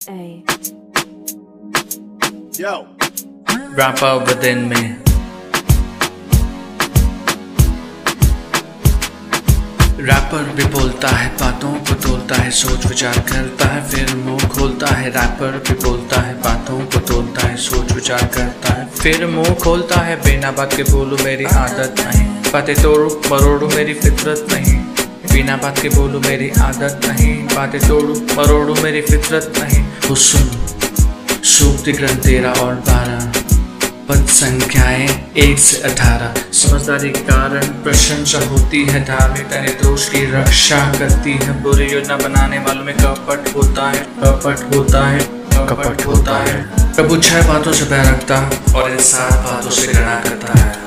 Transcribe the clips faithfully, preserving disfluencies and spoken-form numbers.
A. Yo. Rapper within me. Rapper भी बोलता है, बातों को तोलता है, सोच विचार करता है, फिर मुंह खोलता है। रैपर भी बोलता है, बातों को तोलता है, सोच विचार करता है, फिर मुंह खोलता है। बिना बात के बोलूं मेरी आदत नहीं, बातें तोड़ू मरोड़ू मेरी फितरत नहीं। बिना बात के बोलूं मेरी आदत नहीं, बातें तोड़ू मरोड़ू मेरी फितरत नहीं। वो सुन सूक्ति ग्रंथ तेरह और बारह, पद संख्याएं एक से अठारह। समझदारी के कारण प्रशंसा होती है, धार्मिकता निर्दोष की रक्षा करती है। बुरी योजना बनाने वालों में कपट होता है, कपट होता है, कपट होता है। प्रभु छह बातों से बैर रखता और इन सात बातों से घृणा करता है।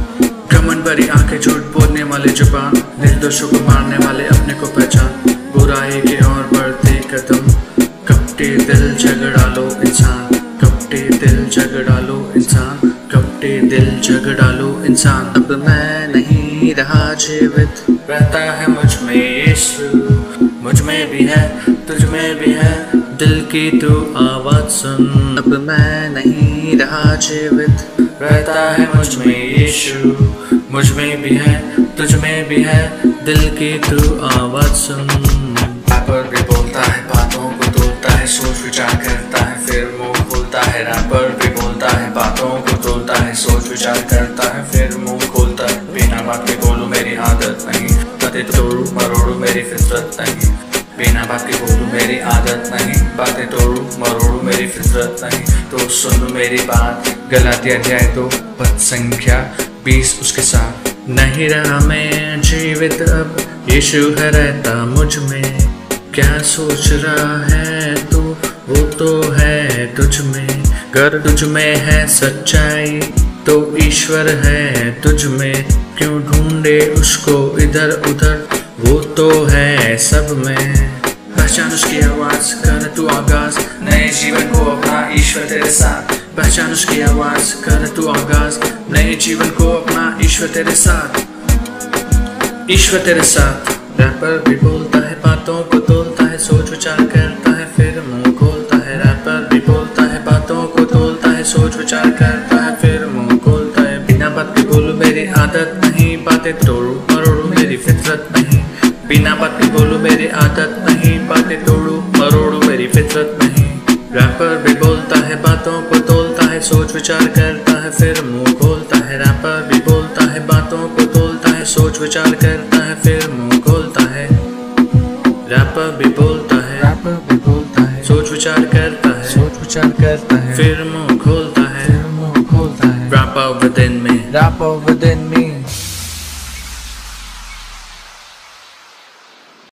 घमंड भरी आंखें, झूठ बोलने वाले जुबान, निर्दोषों को मारने वाले अपने को पहचान। बुराई की ओर बढ़ते कदम, कपटे दिल झगड़ा लो इंसान, कपटे दिल झगड़ा लो इंसान, कपटे दिल झगड़ा लो इंसान। अब मैं नहीं रहा जीवित, रहता है मुझ में यीशु, मुझ में भी है तुझ में भी है, दिल की तू आवाज सुन। अब मैं नहीं रहा जीवित, रहता है मुझ में यीशु, मुझ में भी है तुझ में भी है, दिल की तू आवाज सुन। रैपर भी बोलता है, बातों को तोलता है, सोच विचार करता है, फिर मुंह खोलता है। रैपर भी बोलता है, बातों को तोलता है, सोच विचार करता है, फिर मुंह खोलता है। बिना बात के बोलूं मेरी आदत नहीं, बातें तोड़ू मरोड़ू मेरी फितरत नहीं। बिना बात के बोलूं मेरी आदत नहीं, बातें तोड़ू मरोड़ू मेरी फितरत नहीं। तो सुन मेरी बात, गलातिया अध्याय दो पद संख्या बीस उसके साथ। नहीं रहा मैं जीवित अब, यीशु है रहता मुझ में। क्या सोच रहा है तू, वो तो है तुझ में। अगर तुझ में है सच्चाई तो ईश्वर है तुझ में। क्यों ढूंढे उसको इधर उधर, वो तो है सब में। पहचान उसकी आवाज, कर तू आगाज, नए जीवन को अपना, ईश्वर तेरे साथ। पहचान उसकी आवाज, कर तू आगाज, नए जीवन को अपना, ईश्वर तेरे साथ, ईश्वर तेरे साथ। रैपर भी बोलता है, बातों को तोलता है, सोच विचार करता है, फिर मुंह खोलता है। रैपर भी बोलता है, बातों को तोलता है, सोच विचार करता है, फिर मुंह खोलता है। बिना बात के बोलूं मेरी आदत नहीं, बातें तोड़ू मरोड़ू मेरी फितरत नहीं। बिना बात के बोलूं मेरी आदत नहीं, बातें तोड़ू मरोड़ू मेरी फितरत नहीं। रैपर भी बोलता है, बातों को तोलता है, सोच विचार करता है, फिर मुंह खोलता है। रैपर भी बोलता है, बातों को तोलता है, सोच विचार करता है, फिर मुंह खोलता है। रैपर भी बोलता है, रैपर भी बोलता है, सोच विचार करता है, सोच विचार करता है, फिर मुंह खोलता है, फिर मुंह खोलता है। Rapper within me, rapper within मी।